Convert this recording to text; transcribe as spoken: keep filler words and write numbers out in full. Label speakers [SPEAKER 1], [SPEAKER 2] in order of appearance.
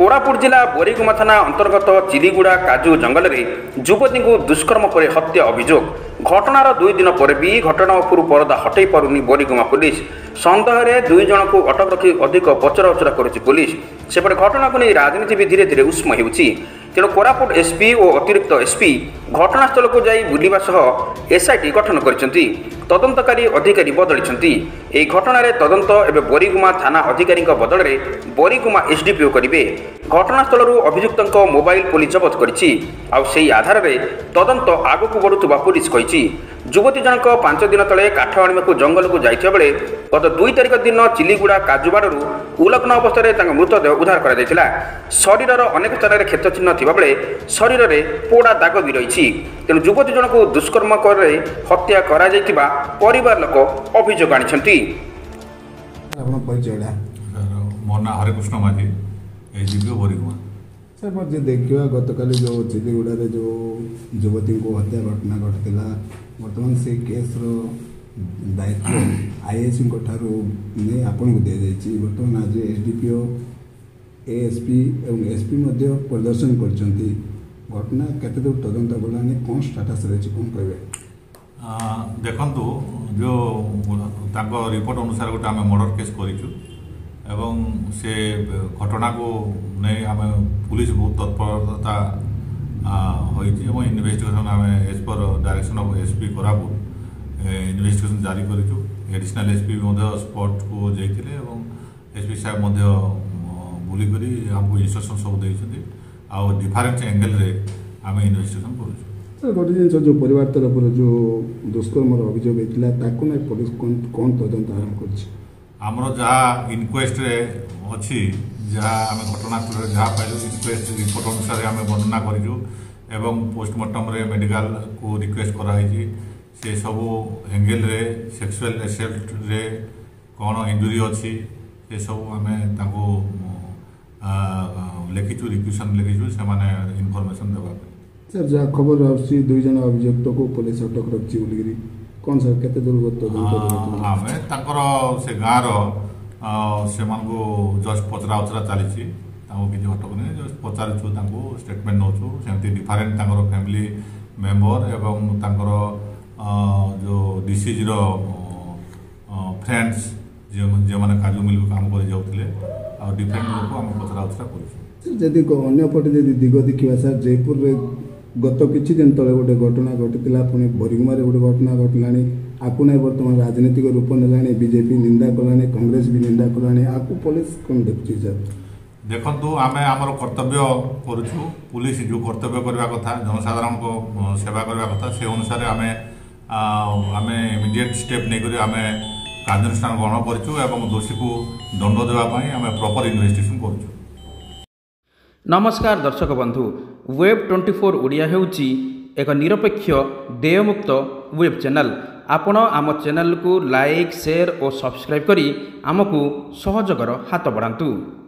[SPEAKER 1] कोरापुट जिला बोरीगुमा थाना अंतर्गत चिलीगुड़ा काजू जंगल में युवती को दुष्कर्म पर हत्या अभियोग। घटनार दुई दिन पर भी घटना उपरू परदा हटई पारुनी बोरीगुमा पुलिस। सन्देह में दुई जन को अटक रखी अधिक पचराउचरा करुछि पुलिस। सेपटे घटना को नहीं राजनीति भी धीरे धीरे उष्म होउछि। तेणु कोरापुट एसपी और अतिरिक्त एसपी घटनास्थल को जाई बुलिबा सह एसआईटी गठन करिसेंती। तदंतकारी अधिकारी बदलिसेंती। एही घटनार तदंत एवं बोरीगुमा थाना अधिकारी बदल में बोरीगुमा एसडीपीओ करेंगे। घटनास्थल अभियुक्त मोबाइल पुलिस जबत करिछि। आउ सेही आधार में तदंत आगक बढ़ुवा पुलिस कहिछि। युवती जनक पांच दिन तले काठ आनिबाकू जंगल को जाइथिबा बेले गत दुई तारिख दिन चिलीगुड़ा काजुबाड़ू उलग्न अवस्था मृतदेह उद्धार करा। शरीर अनेक स्थान में क्षत चिन्ह थिबा बेले शरीर में पोड़ा दाग भी रही। तेणु युवती जनक दुष्कर्म कर हत्या करा जाइथिबा परिवार लोक अभियोग आनिछंती।
[SPEAKER 2] मो ना हरिकृष्ण माझी एसडीपीओ बोरीगुमा।
[SPEAKER 3] सर मुझे देखा गत काली जो चिलीगुड़ा जो युवती को हत्या घटना घटला बर्तमान से केस दायित्व आईएएस नहीं आपन को दि जाइए। बर्तमान आज एसडीपीओ एएसपी और एसपी प्रदर्शन करछंती। घटना केते दूर तदंत गलानी कौन स्टेटस रही कौन कहे
[SPEAKER 2] देखु जो तांको रिपोर्ट अनुसार गोटे आम मर्डर केस करूँ एवं से घटना को नहीं आम पुलिस बहुत तत्परता होती इन्वेस्टिगेशन आम as per direction of SP Koraput investigation जारी करूँ। एडिशनल एसपी स्पॉट को जाते एसपी साहब बुलिक आमको इंस्ट्रक्शन सब देते आउ डिफरेंट एंगल रे आम इन्वेस्टिगेशन करूँ।
[SPEAKER 3] सर गोटे जिन जो परिवार तरफ जो दुष्कर्म अभियोग होता पुलिस कौन तदंत आरंभ कर
[SPEAKER 2] आमर जहाँ इनक्वेस्ट अच्छी जहाँ आम घटनास्थल जहाँ पाइलु इनक्वेस्ट रिपोर्ट अनुसार आम वर्णना करूँ एवं पोस्टमार्टम रे मेडिकल को रिक्वेस्ट कराई से सबू एंगल रे सेक्सुअल एसेल्ट रे कौन इंजुरी अच्छी से सब आम लिखिचु रिक्वेशन लिखिचु से इनफॉरमेशन देवा।
[SPEAKER 3] सर जहाँ खबर आसी दुई जन अभियुक्त को पुलिस अटक रखी बोलिकी कौन सर केते दूर
[SPEAKER 2] आम से गाँव से जस्ट पचरा उचरा चली किसी अटक नहीं जस्ट पचारूँ स्टेटमेंट नौचु सेमती डिफरेंट फैमिली मेंबर एवं तांकर जो डिसीज फ्रेंड्स जो जो मैंने काजू मिल काम कर जाते डिफरेंट लोक आम पचरा उचरा
[SPEAKER 3] करी अंपटे दिग देखा सर जयपुर गत किछि दिन तले गोटे घटना घटीला पुणी बोरीगुमा गोटे घटना घटला आपू ना बर्तमान राजनीतिक रूप नेलानी बीजेपी निंदा कलानी कांग्रेस भी निंदा कलानी आपको पुलिस कौन देखुची सर
[SPEAKER 2] देखु आम आमर कर्तव्य करुँ पुलिस जो कर्तव्य करने कथा जनसाधारण को सेवा करने कथा से अनुसार आम आम इमिडिएट स्टेप नहीं आम कार्यानुष्ठान ग्रहण करूँ दोषी को दंड देवाई आम प्रॉपर इन्वेस्टिगेशन करूँ।
[SPEAKER 1] नमस्कार दर्शक बंधु, वेब ट्वेंटी फोर ओडिया हेउची एक निरपेक्ष देयमुक्त वेब चैनल। आपण आम चैनल को लाइक शेयर और सब्सक्राइब करी आमको सहयोगर हाथ बढ़ातु।